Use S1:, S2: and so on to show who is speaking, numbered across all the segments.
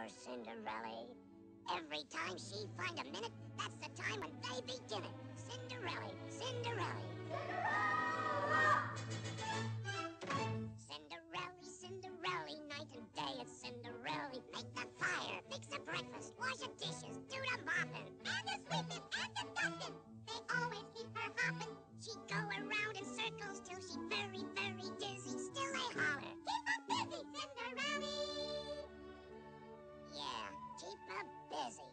S1: poor Cinderella. Every time she find a minute, that's the time when they begin it. Cinderella, Cinderella. Cinderella, Cinderella, night and day it's Cinderella. Make the fire, fix the breakfast, wash the dishes, do the mopping, and the sweeping, and the dusting. They always keep her hopping. She go around in circles till she very, very dizzy. Still they holler, keep her busy, Cinderella. Yeah, keep her busy.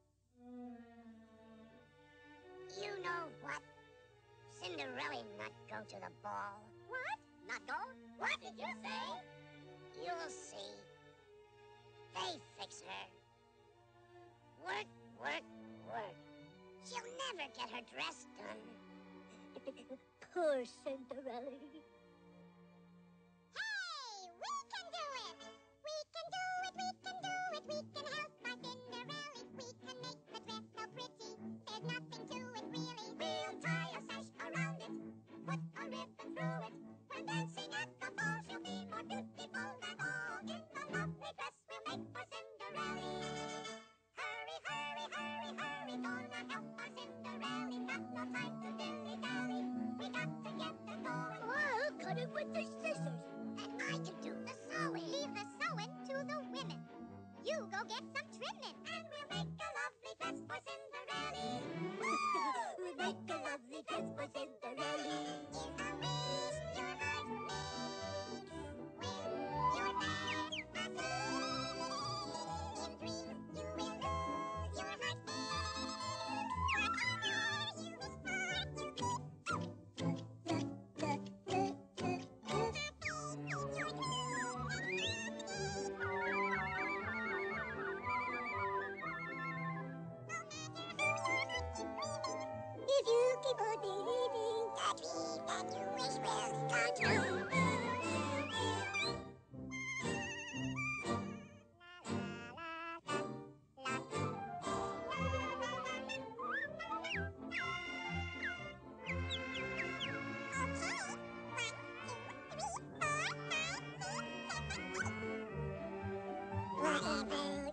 S1: You know what? Cinderella not go to the ball. What? Not go? What did you say? You'll see. They fix her. Work, work, work. She'll never get her dress done.
S2: Poor Cinderella.
S1: Hey, we can do it! We can do it, we can do it. We can help our Cinderella. We can make the dress so pretty. There's nothing to it really. We'll tie a sash around it, put a ribbon through it. When dancing at the ball, she'll be more beautiful than all. In the lovely dress we'll make for Cinderella. Hurry, hurry, hurry, hurry, gonna help our Cinderella. Got no time to dilly-dally. We got to get her going.
S2: I'll cut it with the scissors.
S1: And I can do the sewing.
S3: Leave the sewing to the women. You go get some trimming.
S1: And we'll make a lovely dress for Cinderella.
S2: We'll make a lovely dress for Cinderella.
S1: Is a wish your heart makes when you're fast asleep. In dreams you will lose your heartache. Whatever you wish for, you
S2: If you keep on believing,
S1: the dream that you wish will come true. Whatever